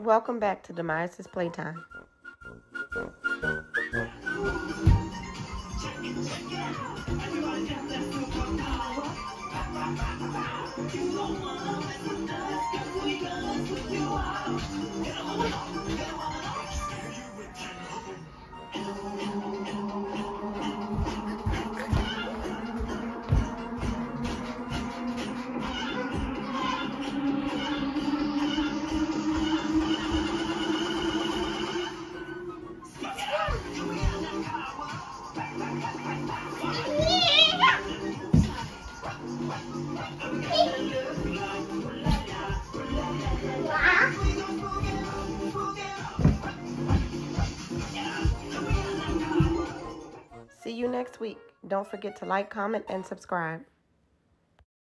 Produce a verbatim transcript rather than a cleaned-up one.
Welcome back to Damyius' Playtime. See you next week. Don't forget to like, comment, and subscribe.